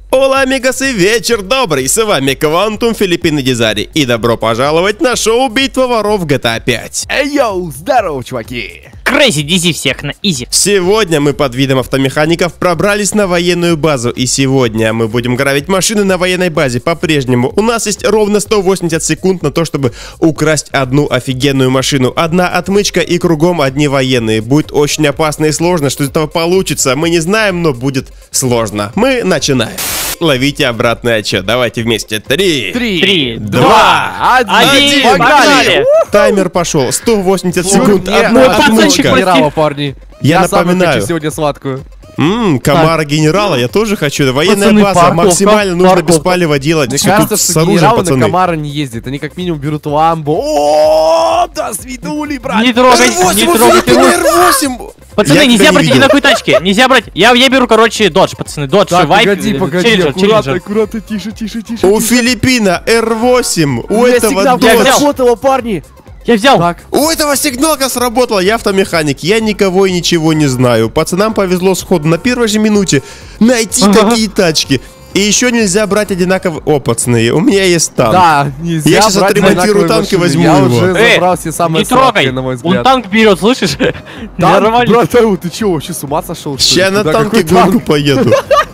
Ола, амигасы, вечер добрый, с вами Квантум, Филиппины Дизари, и добро пожаловать на шоу «Битва воров» в GTA 5. Эй, йоу, здорово, чуваки! Крейзи, дизи всех на изи. Сегодня мы под видом автомехаников пробрались на военную базу, и сегодня мы будем грабить машины на военной базе по-прежнему. У нас есть ровно 180 секунд на то, чтобы украсть одну офигенную машину. Одна отмычка и кругом одни военные. Будет очень опасно и сложно, что из этого получится. Мы не знаем, но будет сложно. Мы начинаем. Ловите обратный отчет. Давайте вместе. 3, 2, 1. Погнали! Таймер пошел. 180 секунд. Нет, Одна пацанчик, отмычка. генерала, парни. Я сам напоминаю. хочу сегодня сладкую. Комара генерала, я тоже хочу. Военная Пацаны, база, парковка, максимально нужно парковка. без палева делать. Мне Всё кажется, тут с что оружием, генералы на пацаны. Камара не ездят. Они как минимум берут ламбу. О, да свидули, брат. Не трогай, не трогай. R8! Пацаны, Я тебя нельзя не брать ни видел. на какой тачке. Нельзя брать. Я беру, короче, додж, пацаны. Додж, Так, вайп. погоди, аккуратно, аккуратно, тише. У Филиппина R8, у этого Я Dodge. взял. Сработало, парни. Я взял. Так, У этого сигналка сработала, я автомеханик, я никого и ничего не знаю. Пацанам повезло сходу на первой же минуте найти такие тачки. И еще нельзя брать одинаковые... О, пацаны, у меня есть танк. да, нельзя. Я сейчас брать отремонтирую одинаковые танк и машины. возьму Я его. уже забрал все самые не трогай. сладкие, на мой Он взгляд. танк берет, слышишь? Танк? Нормально. Брат, ты че, вообще с ума сошел? что ли? Ща на Куда, танке какой танк? гонку поеду.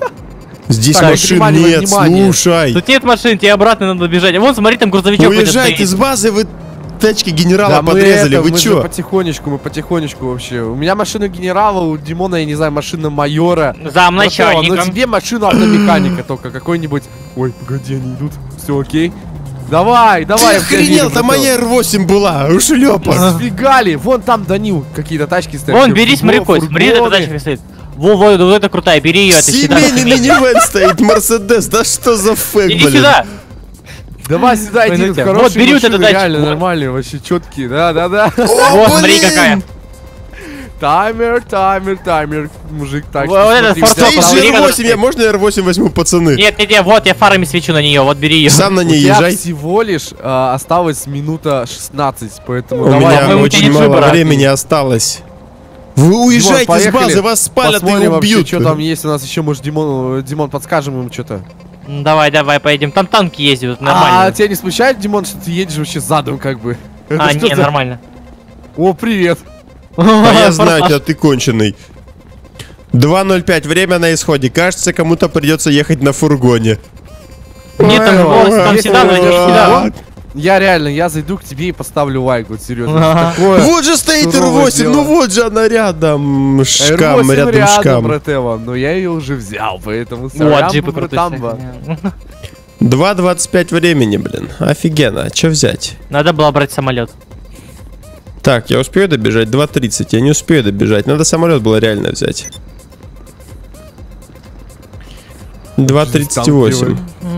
Здесь Так, машин внимание, нет, внимание. слушай. Тут нет машин, тебе обратно надо бежать. Вон, смотри, там грузовичок. Уезжайте с базы, вы тачки генерала Да, подрезали, вы мы чё? же потихонечку вообще. У меня машина генерала, у Димона, я не знаю, машина майора. За Но начальником. тебе машина автомеханика только какой-нибудь. Ой, погоди, они идут. Все окей. Давай, Ты я в тебя охренел, верю, там братан. моя R8 была, ушлепа. Сфига ли? Вон там Данил какие-то тачки стоят. Вон, Все бери, смотри, фургоны. Кость, смотри, эта тачка стоит. Вот это крутая, бери ее, это всегда. Семейный минивэн стоит, Мерседес, да что за фэк, Иди блин. сюда. Давай сюда, иди, тут Вот, хорошие бери вот машины, эту тачку, реально вот. нормальные, вообще четкие, да. Вот, смотри, какая. Таймер, мужик, так. Вот этот Ford Стоит Focus, же бери, когда R8, стоит. я можно R8 возьму, пацаны? Нет, вот, я фарами свечу на нее, вот бери ее. Сам на ней Я езжай. всего лишь осталось минута 16, поэтому У давай. меня по-моему, у очень тебя нет мало выбора. времени осталось. Вы уезжайте с поехали. базы, вас спалят и Посмотрим вообще, убьют. что там есть у нас еще, может, Димон, подскажем им что-то. Давай, поедем. Там танки ездят, А нормально. тебя не смущает, Димон, что ты едешь вообще задом, как бы? Это А, что не, за- нормально. О, привет. А я знаю тебя, ты конченый. 2:05, время на исходе. Кажется, кому-то придется ехать на фургоне. Нет, там волосы, там Если седан, ты идешь идёшь сюда. Я зайду к тебе и поставлю лайк, вот серьезно. Ага. Такое. Вот же стоит суровое R8, дело. ну вот же она рядом. Шкам, R8 рядом шкам. брателло, но я ее уже взял, поэтому Вот, джипы крутые. братамба. кстати. 2:25 времени, блин. Офигенно. А что взять? Надо было брать самолет. Так, я успею добежать? 2:30. Я не успею добежать. Надо самолет было реально взять. 2:38.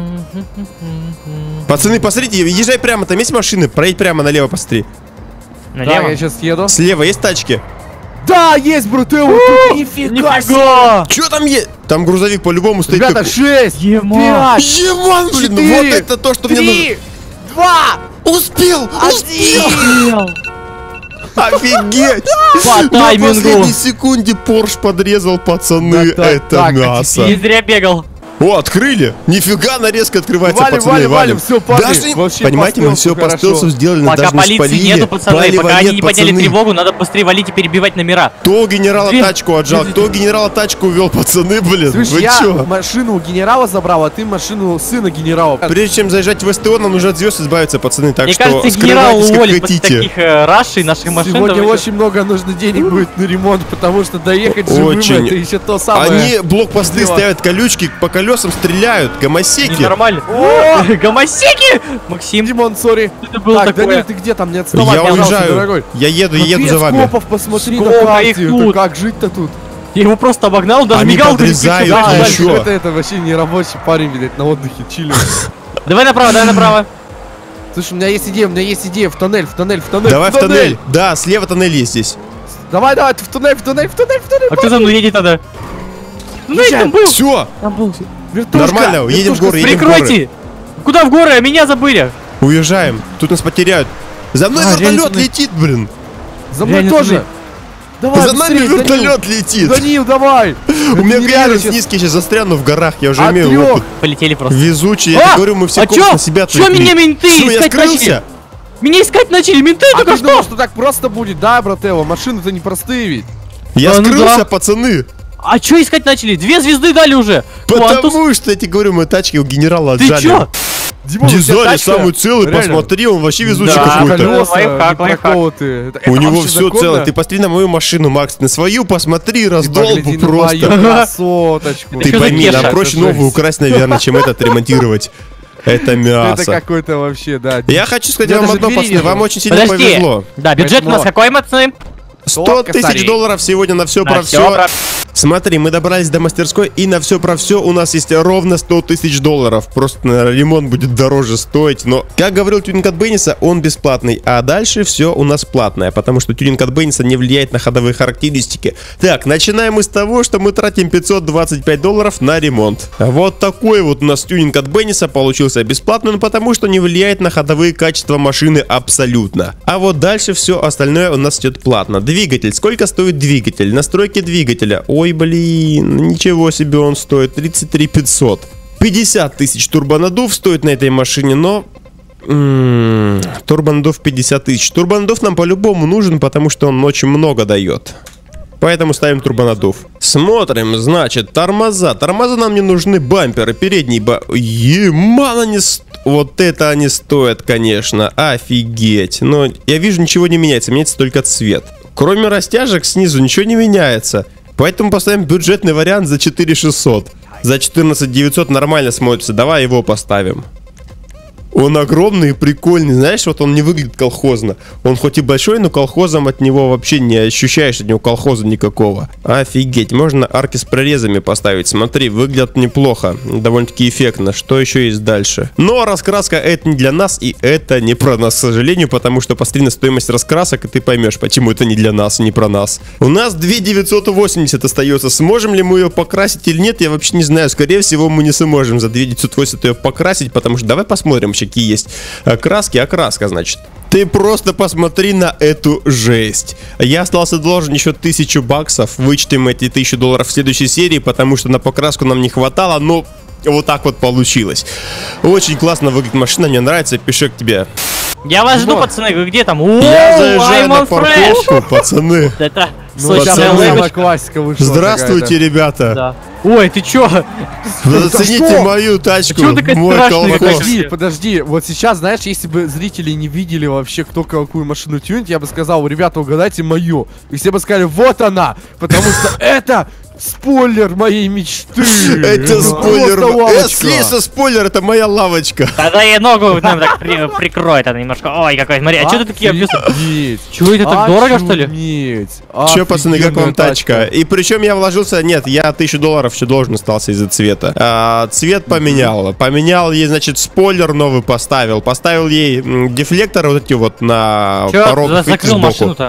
Пацаны, посмотрите, езжай прямо, там есть машины. Проедь прямо налево, посмотри. Так, Налево? я сейчас еду. Слева есть тачки? Да, есть, брателло, тут нифига себе. Нифига! Чё там есть? Там грузовик по-любому стоит. Ребята, как- 6, Ема. 5, Еман, блин, ну 4, вот это то, что мне нужно. 3, 2, Успел! 1. Офигеть! По На таймингу. последней секунде Порш подрезал, пацаны. Да, так, Это так, мясо. Не зря бегал. О, открыли! Нифига, она резко открывается, Валим, пацаны, валим, всё, парни, Даже, вообще понимаете, по мы все стелсу по хорошо. стелсу сделали, но Пока даже не полиции спалили. нету, пацаны, Палева пока они нет, не подняли пацаны. тревогу, надо быстрее валить и перебивать номера. Кто у генерала Две- тачку отжал, кто у генерала тачку увел, пацаны, блин, Слышь, вы я чё? машину у генерала забрал, а ты машину сына генерала. Прежде чем заезжать в СТО, нам нужно от звезд избавиться, пацаны, так Мне что кажется, генерал скрывайтесь как уволит после хотите. таких рашей наших машин. Сегодня там очень много нужно денег будет на ремонт, потому что доехать живым Очень. это еще то самое. Они блокпосты дело. ставят, колючки, по колесам стреляют, гомосеки. Нормально. О! Гомосеки! Максим, Димон, сори. это было Так, такое. Данил, ты где там? Не отставай, Я пожалуйста, уезжаю, дорогой. я еду за Без вами. копов посмотри Сколько на их карте. тут? Это как жить-то тут? Я его просто обогнал, он даже Они мигалку не подрезают включил. Да, еще. Дальше. это вообще не рабочий парень, видать, на отдыхе, чилит. Давай направо. Слушай, у меня есть идея, в тоннель. Давай в тоннель. Да, слева тоннель есть здесь. Давай, в туннель. А кто за мной едет тогда? Ну, Езжай. там был. Все, Там был. Вертушка. нормально, едем в горы, едем в горы. Прикройте! Куда в горы? А меня забыли. Уезжаем. Тут нас потеряют. За мной реально вертолет туннель. летит, блин. За мной Реально тоже. туннель. Давай, За нами быстрее, вертолет летит. Данил, давай. У меня нереально клиренс сейчас. низкий, сейчас застряну в горах, я уже От имею трёх. опыт. Полетели просто. Везучий, я тебе говорю, мы все А чё? на себя Чё меня менты Все, я искать скрылся. начали? Меня искать начали, менты А только ты думал, что! что так просто будет, да, брателло? Машины-то непростые ведь. Я Да, ну скрылся, да. пацаны. А чё искать начали? 2 звезды дали уже! Квантус. Потому что, я тебе говорю, мы тачки у генерала Ты отжали. чё? Димон, у тебя Дизайн тачка самый целый, реально посмотри, он вообще везучий Да, какой-то. колёса. Лайфхак, не лайфхак. проколотые. Это У него вообще все законно? целое. Ты посмотри на мою машину, Макс, на свою посмотри, И раздолбу погляди на просто. мою красоточку. Ты Чё за пойми, Кеша? нам проще Это новую жесть. украсть, наверное, чем этот ремонтировать. Это Это мясо. какой-то вообще, да. Я хочу сказать Я вам даже одно, двери пацаны, не вам было. очень сильно Подожди. повезло. Да, бюджет у нас Поэтому- какой, пацаны? 100 тысяч косарей. долларов сегодня на все На про всё все. про- Смотри, мы добрались до мастерской, и на все про все у нас есть ровно 100 тысяч долларов. Просто, наверное, ремонт будет дороже стоить. Но, как говорил тюнинг от Бенниса, он бесплатный. А дальше все у нас платное, потому что тюнинг от Бенниса не влияет на ходовые характеристики. Так, начинаем мы с того, что мы тратим 525 долларов на ремонт. Вот такой вот у нас тюнинг от Бенниса получился бесплатным, потому что не влияет на ходовые качества машины абсолютно. А вот дальше все остальное у нас идет платно. Двигатель. Сколько стоит двигатель? Настройки двигателя. Ой, блин, ничего себе он стоит. 33 500. 50 тысяч турбонаддув стоит на этой машине, но... турбонаддув 50 тысяч. Турбонаддув нам по-любому нужен, потому что он очень много дает. Поэтому ставим турбонаддув. Смотрим, значит, тормоза. Тормоза нам не нужны, бамперы, передний Еман они вот это они стоят, конечно. Офигеть. Но я вижу, ничего не меняется, меняется только цвет. Кроме растяжек снизу ничего не меняется. Поэтому поставим бюджетный вариант за 4600. За 14900 нормально смотрится. Давай его поставим. Он огромный и прикольный. Знаешь, вот он не выглядит колхозно. Он хоть и большой, но колхозом от него вообще не ощущаешь, от него колхоза никакого. Офигеть, можно арки с прорезами поставить. Смотри, выглядят неплохо. Довольно-таки эффектно. Что еще есть дальше? Но раскраска это не для нас, и это не про нас, к сожалению, потому что посмотри на стоимость раскрасок, и ты поймешь, почему это не для нас, не про нас. У нас 2980 остается. Сможем ли мы ее покрасить или нет, я вообще не знаю. Скорее всего, мы не сможем за 2980 ее покрасить, потому что давай посмотрим, какие есть краски. Окраска, значит. Ты просто посмотри на эту жесть. Я остался должен еще 1000 баксов. Вычтем эти 1000 долларов в следующей серии, потому что на покраску нам не хватало, но вот так вот получилось. Очень классно выглядит машина, мне нравится, пиши к тебе. Я вас жду, пацаны, вы где там? Я заезжаю на I'm on fresh. парковку, пацаны. Это Ну, сочная сейчас пацаны. самая улыбочка. классика вышла. Здравствуйте, какая-то. ребята. Да. Ой, ты чё? Зацените что? мою тачку, Чё такая мой страшная колхоз. какая-то? Подожди, вот сейчас, знаешь, если бы зрители не видели вообще, кто какую машину тюнит, я бы сказал, ребята, угадайте мою. И все бы сказали, вот она, потому что это спойлер моей мечты. Это спойлер. просто лавочка. Слезь со спойлер, это моя лавочка. Тогда я ногу нам так прикроет она немножко. Ой, какой, смотри, а чё ты такие обвесы? Офигеть. Чё, это так дорого, что ли? Офигеть. Че, пацаны, как вам Офигенная тачка? И причем я вложился, нет, я 1000 долларов еще должен остался из-за цвета. Цвет поменял. Поменял ей, значит, спойлер новый поставил. Поставил ей дефлекторы вот эти вот на Чё, порогах, видите, закрыл сбоку. машину-то?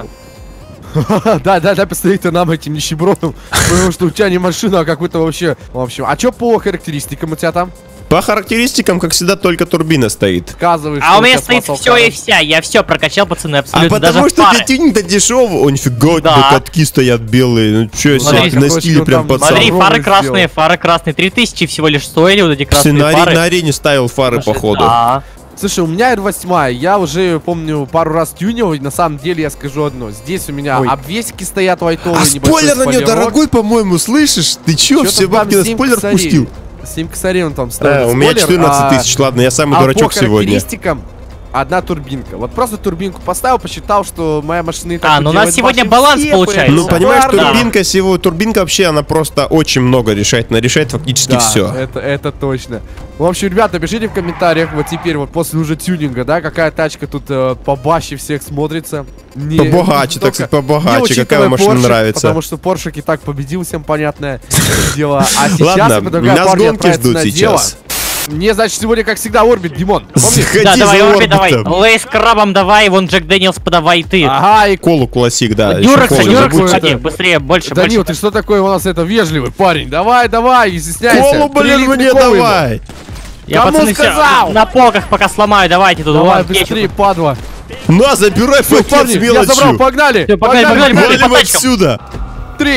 Да, посмотри ты нам этим нищебродом, потому что у тебя не машина, а какой-то вообще. В общем, а чё по характеристикам у тебя там? По характеристикам, как всегда, только турбина стоит. Сказывай, А что у меня тебя стоит спасал все и Карл. вся. Я все прокачал, пацаны, А абсолютно. потому Даже что фары. для тюнинга дешево. О, нифига, у тебя Да. катки стоят белые. Ну чё Смотри, себе, на какой стиле он прям там, пацан. Смотри, Ровно фары красные, 3000 всего лишь стоили вот эти красные На фары. арене ставил фары, походу. Да. Слушай, у меня R8, я уже, помню, пару раз тюнил, и на самом деле я скажу одно. Здесь у меня Ой. обвесики стоят лайтовые, А небольшой спойлер на нее спойлерок. дорогой, по-моему, слышишь? Ты чё, Чё-то все там бабки на 7 спойлер косарей. пустил? 7 косарей он там стоит. У меня 14 тысяч, ладно, я самый дурачок по сегодня. характеристикам одна турбинка. Вот просто турбинку поставил, посчитал, что моя машина и так А, ну у нас делает сегодня башни баланс все, получается. Ну, понимаешь, поэтому- турбинка вообще, она просто очень много решает. Она решает фактически Да, все. это точно. В общем, ребята, пишите в комментариях, вот теперь, вот после уже тюнинга, да, какая тачка тут побаще всех смотрится. Не- Побогаче, так только сказать, побогаче. не Какая учитывая вам машина Porsche, нравится? Потому что Поршик и так победил, всем понятное дело. А сейчас Ладно, я предлагаю нас парню гонки отправиться ждут на сейчас. дело. Мне, значит, сегодня, как всегда, Орбит, Димон. Помнишь? Заходи Да, давай, за Орбит, давай. орбитом. Лейс крабом давай, вон Джек Дэниелс подавай ты. Ага, и Колу классик, да. Дюрекса, еще колу Дюрекса, забудь. Дюрекса, ходи, быстрее, больше, Данил, больше. ты что такое у нас это вежливый парень? Давай, не стесняйся. Колу, блин, 3 мне литра колы ему. давай. Я, Кому пацаны, всё сказал? на полках пока сломаю, давайте тут. Давай, вон, кетчуп. быстрее, падла. На, забирай Всё, пакет парни, с я забрал, мелочью. погнали. Всё, погнали, погнали. Валим по тачкам. отсюда. 3,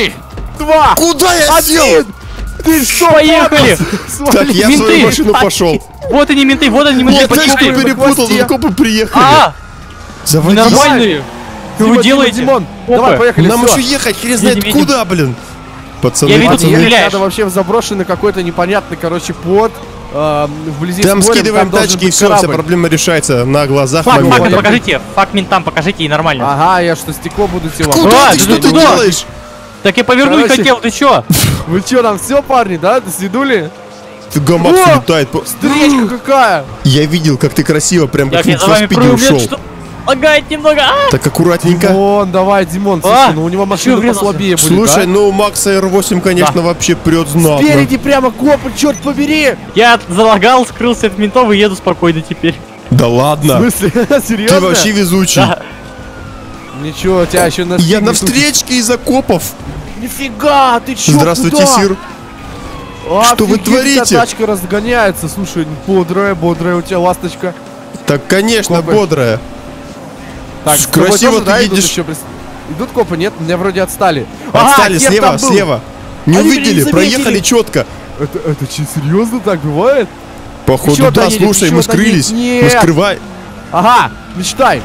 2. Куда я сел? 1. Ты что, Поехали! папа? Так, я в свою Менты! машину пошел. Вот они менты, вот они менты, Я точно поехали! перепутал, хвосте. копы приехали. А, Заводись. нормальные! Что вы делаете? Димон, давай, поехали, Нам всё. еще ехать, хрен знает Видим, видим. куда, блин. Пацаны, Я видел, пацаны. ты стреляешь. Надо вообще в заброшенный какой-то непонятный, короче, под вблизи Там с морем, скидываем там должен тачки и быть все, вся корабль. проблема решается на глазах. Фак, момента. фак, покажите, фак ментам покажите и нормально. Ага, я что, стекло буду силовать? Куда А, ты, ты что ты туда. делаешь? Так я повернуть Короче. хотел, ты чё? Вы чё, там все, парни, да? Сидули? Ты гамак О! летает. Встречка какая! Я видел, как ты красиво, прям как Я в за вами спиде прыгну, ушел. что? Лагает немного, Так аккуратненько. Димон, давай, Димон, слушай, ну у него машина чё врезался? послабее будет, Слушай, да? ну у Макса R8, конечно, Да. вообще прет знатно. Спереди прямо копы, черт побери! Я залагал, скрылся от ментов и еду спокойно теперь. Да В ладно. смысле? Серьезно? Ты вообще везучий. Да. Ничего, тебя еще на Я на встречке из окопов. Нифига, ты чё, Здравствуйте, куда? Сир. Что вы Офигеть, творите? у тебя тачка разгоняется, слушай, бодрая у тебя ласточка. Так, конечно, Копы. бодрая. Так, с тобой красиво тоже, ты да, идут едешь. еще? Идут копы, нет? Меня вроде отстали. Отстали, Кеп слева, там был. слева. Не Они меня увидели, не заметили. проехали четко. Это че, серьезно так бывает? Походу, Еще да, доедем, слушай, еще мы скрылись. доедем. Мы Нет. скрывай. Ага, мечтай.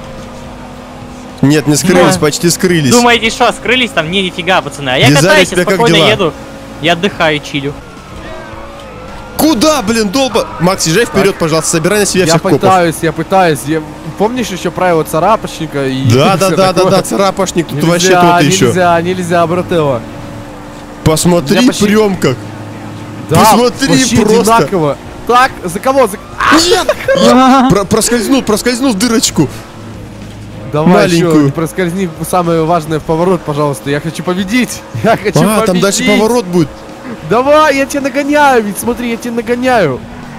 Нет, не скрылись, Да. почти скрылись. Думаете, что, скрылись там? Не, нифига, пацаны. А я Дизайн, катаюсь, у тебя я как спокойно дела? еду. Я отдыхаю, чилю. Куда, блин, долба? Макс, езжай вперед, пожалуйста, собирай на себя Я всех копов. пытаюсь. Помнишь еще правило царапочника и... Да, всё да, такое? царапашник, тут Нельзя, вообще тот еще. нельзя, брателло. Посмотри, Я почти- прям как. Да, Посмотри, вообще просто. одинаково. Так, за кого? Нет! Проскользнул в дырочку. Давай еще, Маленькую. не проскользни, самое важное в поворот, пожалуйста. Я хочу победить. Я хочу победить. Там дальше поворот будет. Давай, я тебя нагоняю, ведь смотри, я тебя нагоняю.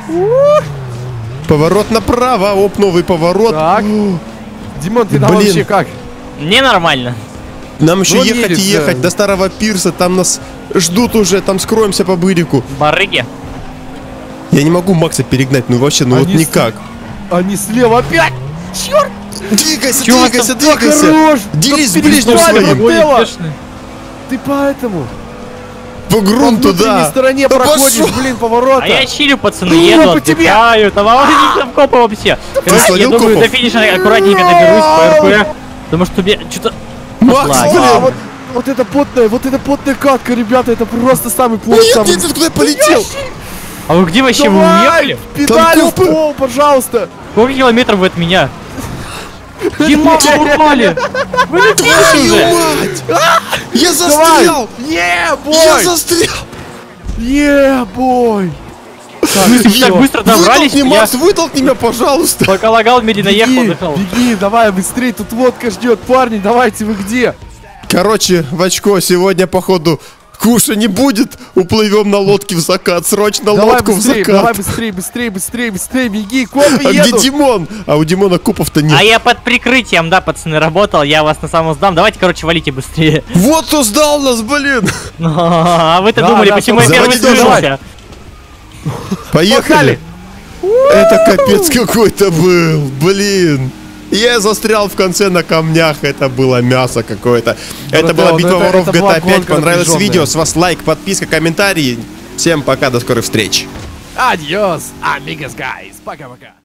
Поворот направо, оп, новый поворот. Так. Димон, ты там Блин. вообще как? Мне нормально. Нам еще Ну, ехать и едется. ехать до старого пирса, там нас ждут уже, там скроемся по берегу. Барыги. Я не могу Макса перегнать, ну вообще, ну вот Они никак. Они слева опять. Черт, Двигайся, Чё у вас двигайся, там двигайся. хорош. Делись Да с ближним перестань, своим. брателло. Ты поэтому. По По грунту, внутренней да. стороне Да проходишь, пошёл. блин, поворота. А я чилю, пацаны, Ну, еду, по тебе. отдыхаю. Там, а они там копы вообще. Короче, я словил думаю, копов? до финиша аккуратненько доберусь по РП. Потому что мне что-то... Макс, Ладно. блин. Вот это потная катка, ребята, это просто самый плохой. Нет, самый... нет, ты куда я полетел? А вы где вообще? Вы Давай, уехали? педали в копы. пол, пожалуйста. Сколько километров вы от меня? Ема, вы упали! Вы на финише Твою уже! мать! Я Давай. застрял! Я Е-бой! застрял! Е-бой! Вы так быстро добрались, Вытолкни, я Макс, вытолкни меня, пожалуйста! пока лагал, медленно ехал, Беги, отдыхал. беги, давай быстрее, тут водка ждет. Парни, давайте, вы где? Короче, в очко, сегодня, походу, куша не будет. Уплывем на лодке в закат. Срочно Давай лодку в быстрее, закат. давай быстрее, беги, копы А где едут. Димон? А у Димона копов-то нет. А я под прикрытием, да, пацаны, работал, я вас на самом сдам. Давайте, короче, валите быстрее. Вот кто сдал нас, блин! А вы-то Да, думали, да, почему я первый заводи движок. скрылся? Поехали! Это капец какой-то был, блин! Я застрял в конце на камнях, это было мясо какое-то. Это была ну битва это- воров это была GTA 5. гонка Понравилось напряженная. видео? С вас лайк, подписка, комментарий. Всем пока, до скорых встреч. Адьос, амигос, гайс. Пока-пока.